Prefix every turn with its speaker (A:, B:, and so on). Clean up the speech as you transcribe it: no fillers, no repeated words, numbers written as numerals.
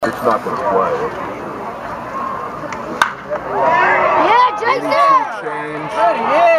A: It's not going to play.
B: Yeah, Jason!
A: Change.
C: Yeah.